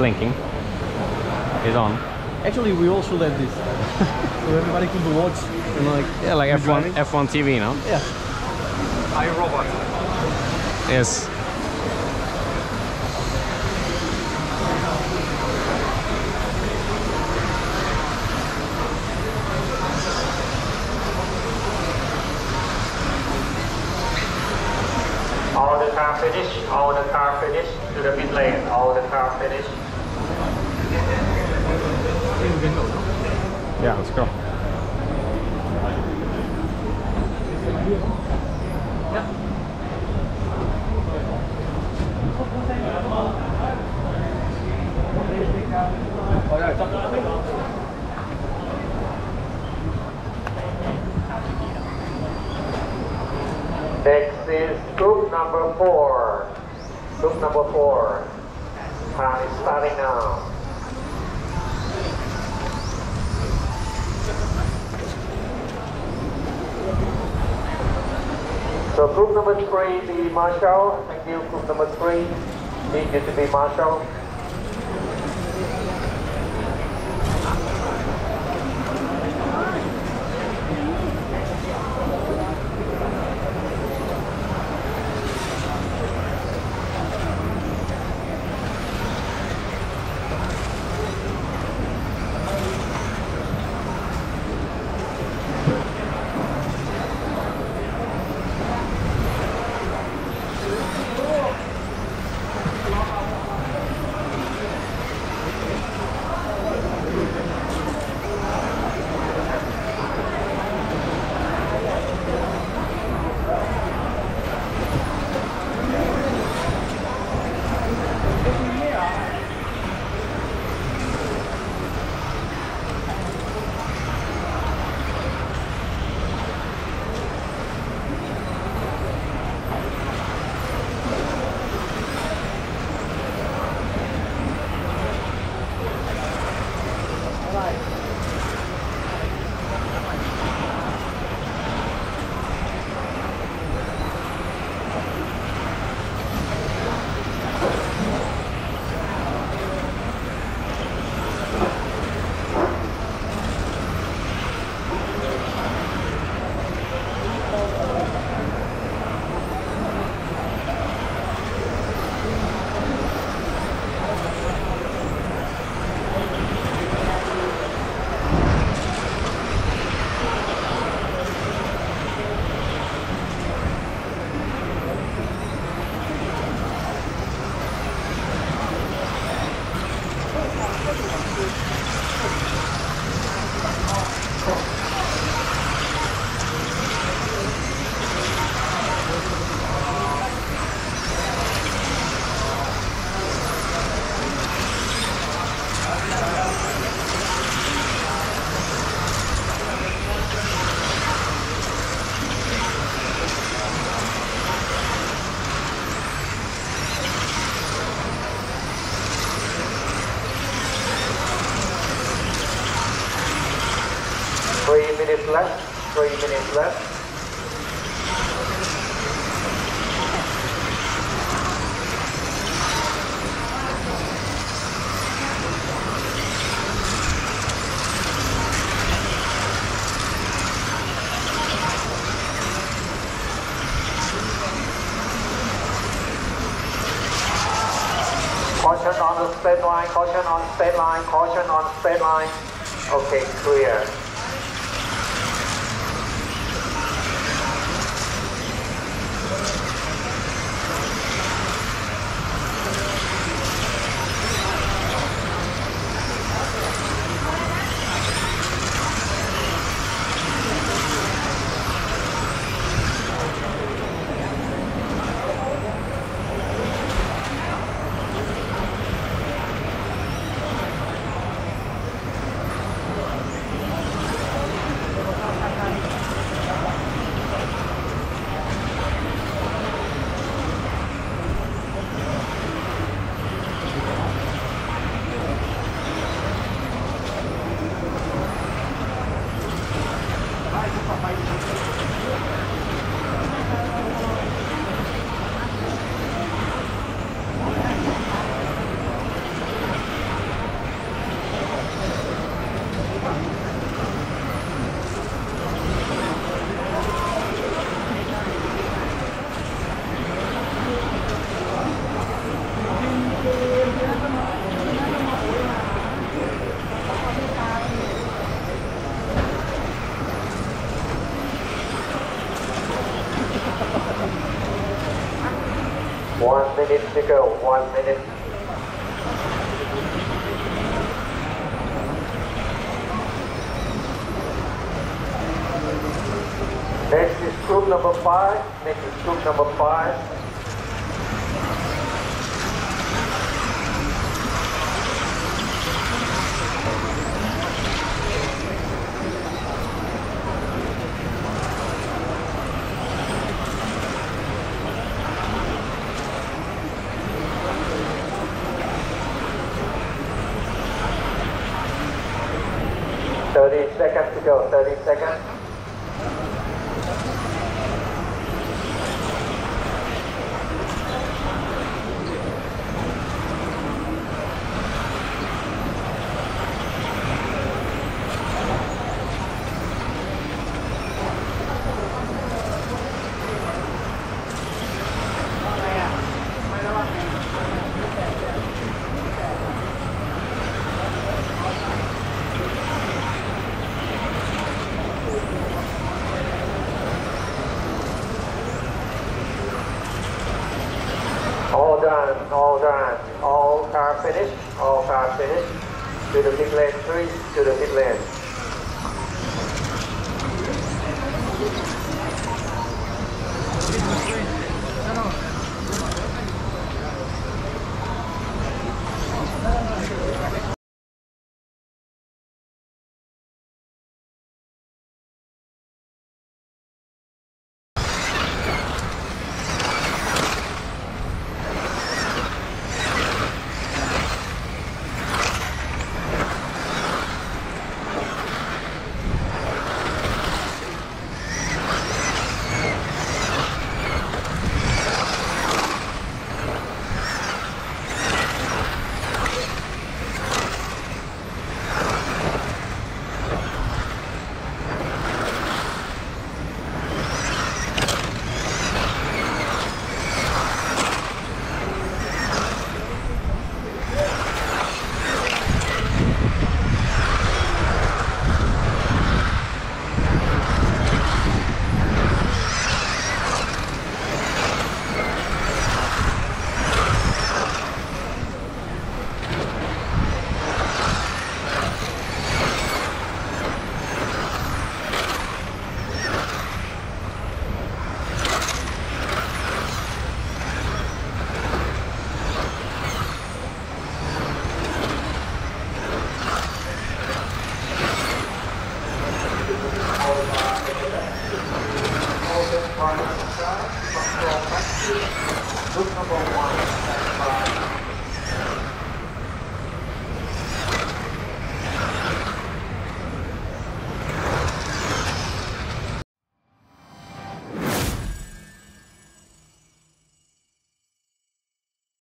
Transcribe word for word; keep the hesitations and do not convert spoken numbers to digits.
blinking. It's on. Actually, we also let this, so everybody could watch and like Yeah, like F one driving. F one T V, no? Yeah. I robot. Yes. All the car finish, all the car finish to the pit lane, all the car finish. Yeah, let's go. Next is group number four. Group number four. Time is starting now. So group number three, be Marshall. Thank you. Group number three, need you to be Marshall. Three minutes left, three minutes left. Caution on the straight line, caution on straight line, caution on straight line. Okay, clear. One minute to go. One minute. Next is group number five. Next is group number five. Thirty seconds to go. Thirty seconds. All done, all done, all car finished, all car finished. To the pit lane, three, to the pit lane.